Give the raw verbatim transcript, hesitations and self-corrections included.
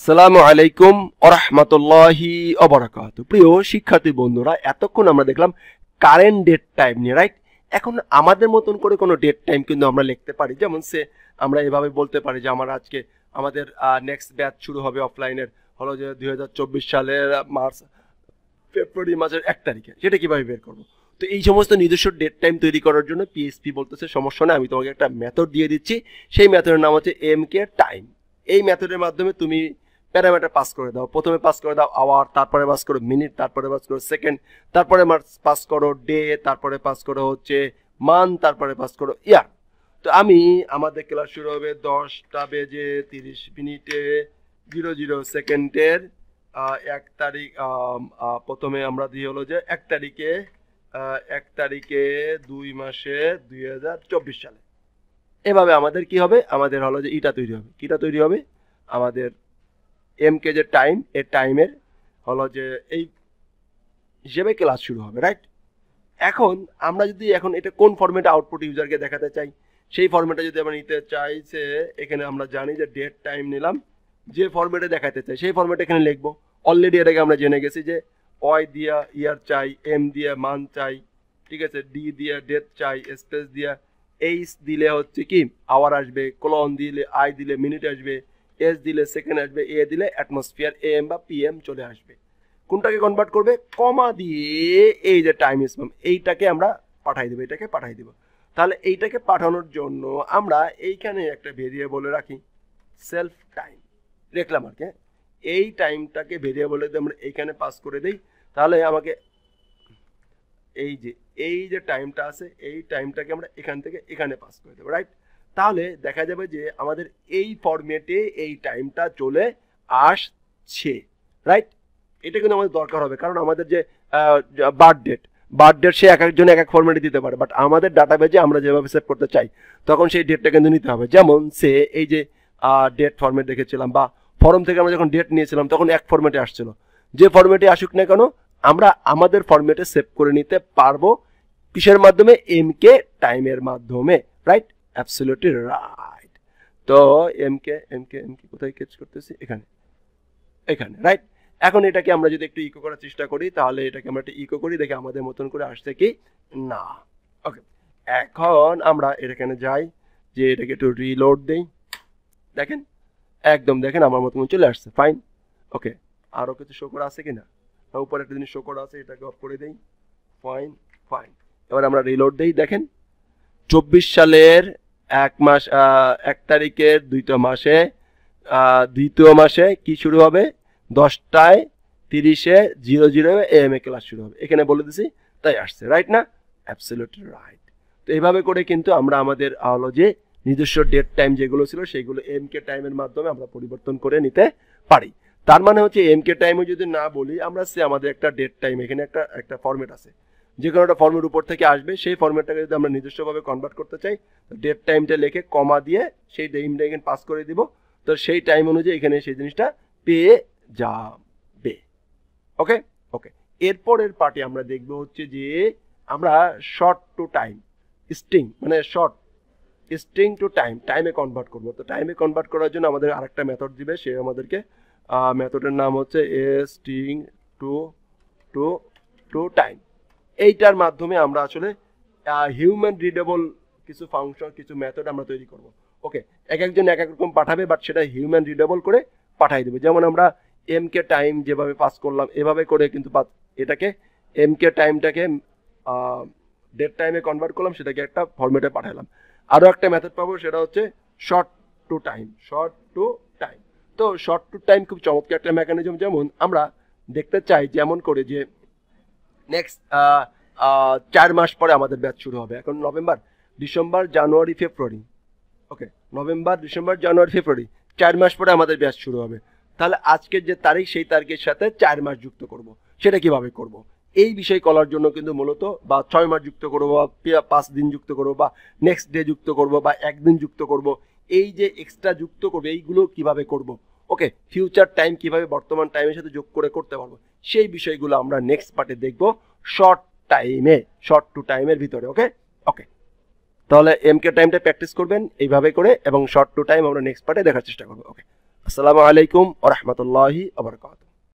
আসসালামু আলাইকুম ওয়া রাহমাতুল্লাহি ওয়া বারাকাতুহু। প্রিয় শিক্ষার্থী বন্ধুরা, এতক্ষণ আমরা দেখলাম কারেন্ট ডেট টাইম নিয়ে, রাইট? এখন আমাদের মতন করে কোনো ডেট টাইম কিন্তু আমরা লিখতে পারি। যেমন সে আমরা এভাবে বলতে পারি যে আমার আজকে আমাদের নেক্সট ব্যাচ শুরু হবে অফলাইনের হলো যে দুই হাজার চব্বিশ সালের মার্চ ফেব্রুয়ারি মাসের এক তারিখে। সেটা কিভাবে বের করবো? তো এই সমস্ত নিজস্ব ডেট টাইম তৈরি করার জন্য পিএইচপি বলতেছে সমস্যা নেই, আমি তোমাকে একটা মেথড দিয়ে দিচ্ছি। সেই মেথডের নাম হচ্ছে এমকে টাইম। এই মেথডের মাধ্যমে তুমি প্যারামিটার পাস করে দাও। প্রথমে পাস করে দাও আওয়ার, তারপরে পাস করো মিনিট, তারপরে পাস করো সেকেন্ড, তারপরে পাস করো ডে, তারপরে পাস করো হচ্ছে মান্থ, তারপরে পাস করো ইয়ার। তো আমি আমাদের ক্লাস শুরু হবে দশটা বেজে তিরিশ মিনিটে জিরো জিরো সেকেন্ডের এক তারিখ। প্রথমে আমরা দিয়ে হলো যে এক তারিখে এক তারিখে দুই মাসে দুই হাজার চব্বিশ সালে। এভাবে আমাদের কি হবে, আমাদের হলো যে ইটা তৈরি হবে। কিটা তৈরি হবে? আমাদের এমকে যে টাইম, এর টাইমের হলো যে এই হিসেবে ক্লাস শুরু হবে, রাইট? এখন আমরা যদি এখন এটা কোন ফরম্যাটে আউটপুট ইউজারকে দেখাতে চাই, সেই ফরম্যাটে যদি আমরা নিতে চাই, সে এখানে আমরা জানি যে ডেট টাইম নিলাম, যে ফরম্যাটে দেখাতে চাই সেই ফরম্যাটে এখানে লিখবো। অলরেডি এটাকে আমরা জেনে গেছি যে ওয়াই দিয়া ইয়ার চাই, এম দিয়া মান্থ চাই, ঠিক আছে, ডি দিয়া ডেট চাই, স্পেস দিয়া এইচ দিলে হচ্ছে কি আওয়ার আসবে, কোলন দিলে আই দিলে মিনিট আসবে, এস দিলে সেকেন্ড আসবে, এ দিলে অ্যাটমসফিয়ার, এম বা পিএম চলে আসবে। কোনটাকে কনভার্ট করবে? কমা দিয়ে এই যে টাইম স্প্যাম এইটাকে আমরা পাঠাই দেবো, এটাকে পাঠাই দেবো। তাহলে এইটাকে পাঠানোর জন্য আমরা এইখানে একটা ভেরিয়েবলে রাখি সেলফ টাইম, দেখলাম আর কি। এই টাইমটাকে ভেরিয়েবলে আমরা এইখানে পাস করে দিই, তাহলে আমাকে এই যে এই যে টাইমটা আছে এই টাইমটাকে আমরা এখান থেকে এখানে পাস করে দেবো, রাইট? তাহলে দেখা যাবে যে আমাদের এই ফরম্যাটে এই টাইমটা চলে আসছে, রাইট? এটা কিন্তু আমাদের দরকার হবে, কারণ আমাদের যে বার্থ ডেট বার্থ ডেট সে এক একজন এক এক ফরম্যাটে দিতে পারে, বাট আমাদের ডাটাবেজে আমরা যেভাবে সেভ করতে চাই তখন সেই ডেটটা কিন্তু নিতে হবে। যেমন সে এই যে ডেট ফরম্যাট দেখেছিলাম বা ফর্ম থেকে আমরা যখন ডেট নিয়েছিলাম তখন এক ফরম্যাটে আসছিল। যে ফরম্যাটে আসুক না কেন আমরা আমাদের ফরম্যাটে সেভ করে নিতে পারবো। কিসের মাধ্যমে? এমকে টাইমের মাধ্যমে, রাইট? Absolutely right. তো এমকে এমকে এমকে কোথায় ক্যাচ করতেছি? এখানে এখানে রাইট। এখন এটাকে আমরা যদি একটু ইকো করার চেষ্টা করি, তাহলে এটাকে আমরা একটা ইকো করি, দেখি আমাদের মতন করে আসছে কি না। ওকে, এখন আমরা এখানে যাই, যে এটাকে একটু রিলোড দেই, দেখেন একদম দেখেন আমার মতন চলে আসছে, ফাইন। ওকে, আরো কিছু শো করা আছে কিনা? উপরে একটা জিনিস শো করা আছে, এটাকে অফ করে দেই, ফাইন ফাইন। এবার আমরা রিলোড দেই, দেখেন চব্বিশ সালের এক মাস এক তারিখের দুইটা মাসে দ্বিতীয় মাসে কি শুরু হবে? দশটায় তিরিশে zero zero M A class শুরু হবে, এখানে বলে দিছি, তাই আসছে, রাইট না? Absolutely right. তো এইভাবে করে কিন্তু আমরা আমাদের হলো যে নিজস্ব ডেট টাইম যেগুলো ছিল সেগুলো এমকে টাইমের মাধ্যমে আমরা পরিবর্তন করে নিতে পারি। তার মানে হচ্ছে এমকে টাইমে যদি না বলি আমরা, সে আমাদের একটা ডেট টাইম এখানে একটা একটা ফরম্যাট আছে, যে কোনো একটা ফর্মের উপর থেকে আসবে, সেই ফর্মেটটাকে যদি আমরা নিজস্বভাবে কনভার্ট করতে চাই, ডেট টাইমটা লিখে কমা দিয়ে সেই টাইমটা এখানে পাস করে দিব। তো সেই টাইম অনুযায়ী এখানে সেই জিনিসটা পেয়ে যাবে। ওকে ওকে এরপরের পার্টে আমরা দেখবো হচ্ছে যে আমরা শর্ট টু টাইম স্ট্রিং মানে শর্ট স্ট্রিং টু টাইম টাইমে কনভার্ট করবো। তো টাইমে কনভার্ট করার জন্য আমাদের আরেকটা মেথড দিবে, সে আমাদেরকে মেথডের নাম হচ্ছে string to to to time. এইটার মাধ্যমে আমরা আসলে হিউম্যান রিডেবল কিছু ফাংশন কিছু মেথড আমরা তৈরি করব। ওকে, এক একজন এক এক রকম পাঠাবে, বাট সেটা হিউম্যান রিডেবল করে পাঠাই দেবে। যেমন আমরা এমকে টাইম যেভাবে পাস করলাম এভাবে করে কিন্তু এটাকে এমকে টাইমটাকে ডেট টাইমে কনভার্ট করলাম, সেটাকে একটা ফরম্যাটে পাঠালাম। আরও একটা মেথড পাবো, সেটা হচ্ছে short to time short to time. তো শর্ট টু টাইম খুব চমৎকার একটা মেকানিজম। যেমন আমরা দেখতে চাই যেমন করে যে নেক্সট চার মাস পরে আমাদের ব্যাচ শুরু হবে। এখন November December January February, okay, November December January February চার মাস পরে আমাদের ব্যাচ শুরু হবে। তাহলে আজকের যে তারিখ সেই তারিখের সাথে চার মাস যুক্ত করব। সেটা কিভাবে করব? এই বিষয় করার জন্য কিন্তু মূলত বা ছয় মাস যুক্ত করবো বা পাঁচ দিন যুক্ত করবো বা নেক্সট ডে যুক্ত করব বা একদিন যুক্ত করব, এই যে এক্সট্রা যুক্ত করবো এইগুলো কিভাবে করব, ওকে, ফিউচার টাইম কিভাবে বর্তমান টাইমের সাথে যোগ করে করতে পারবো, সেই বিষয়গুলো আমরা নেক্সট পার্টে দেখব শর্ট টাইমে শর্ট টু টাইমের ভিতরে। ওকে ওকে তাহলে এমকে টাইমটা প্র্যাকটিস করবেন এইভাবে করে, এবং শর্ট টু টাইম আমরা নেক্সট পার্টে দেখার চেষ্টা করবো। ওকে। আসসালামু আলাইকুম ওয়া রাহমাতুল্লাহি ওয়া বারাকাতুহু।